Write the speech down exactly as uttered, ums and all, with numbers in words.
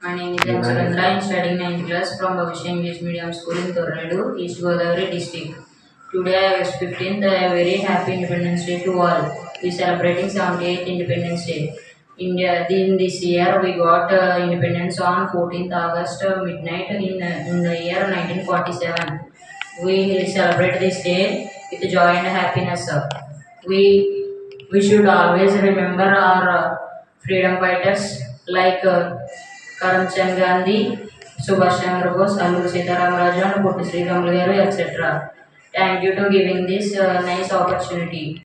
My name is Surendra. I am studying ninth class from Bhavishyam English Medium School in Torredu, East Godavari district. Today, August fifteenth, a very happy Independence Day to all. We are celebrating seventy-eighth Independence Day. India, in this year, we got uh, independence on fourteenth August uh, midnight in, uh, in the year nineteen forty-seven. We celebrate this day with joy and happiness. We we should always remember our uh, freedom fighters like uh, Karamchand Gandhi, Subhash Chandra Bose, Alluri Sitaramraju, and Potti Sriramulu garu, et cetera. Thank you to giving this uh, nice opportunity.